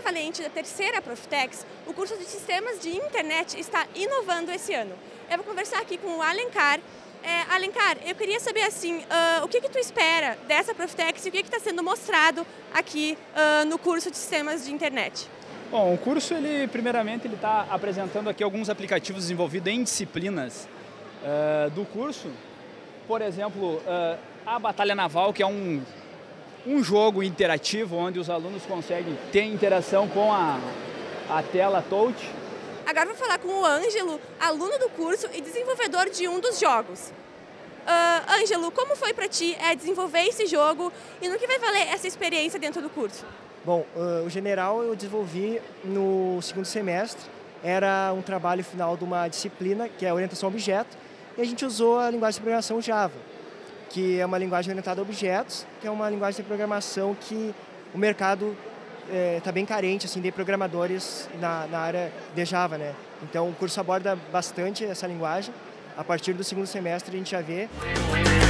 valente da terceira Profitex, o curso de Sistemas de Internet está inovando esse ano. Eu vou conversar aqui com o Alencar. Alencar, eu queria saber assim, o que tu espera dessa Profitex e o que está sendo mostrado aqui no curso de Sistemas de Internet? Bom, o curso, primeiramente, ele está apresentando aqui alguns aplicativos desenvolvidos em disciplinas do curso. Por exemplo, a Batalha Naval, que é um jogo interativo onde os alunos conseguem ter interação com a tela touch. Agora vou falar com o Ângelo, aluno do curso e desenvolvedor de um dos jogos. Ângelo, como foi para ti desenvolver esse jogo e no que vai valer essa experiência dentro do curso? Bom, o General eu desenvolvi no segundo semestre, era um trabalho final de uma disciplina que é orientação a objeto, e a gente usou a linguagem de programação Java, que é uma linguagem orientada a objetos, que é uma linguagem de programação que o mercado está bem carente assim, de programadores na área de Java, né? Então o curso aborda bastante essa linguagem. A partir do segundo semestre a gente já vê.